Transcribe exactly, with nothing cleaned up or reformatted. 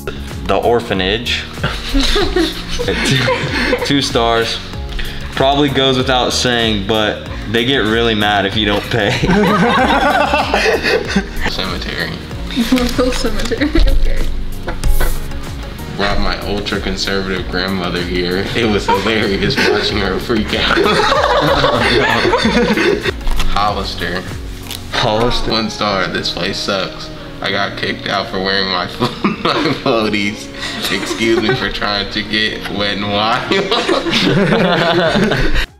The Orphanage. two, two stars. Probably goes without saying, but they get really mad if you don't pay. Cemetery. Local cemetery, okay. Brought my ultra conservative grandmother here. It was hilarious watching her freak out. Hollister. Hollister? One star, this place sucks. I got kicked out for wearing my, my floaties. Excuse me for trying to get wet and wild.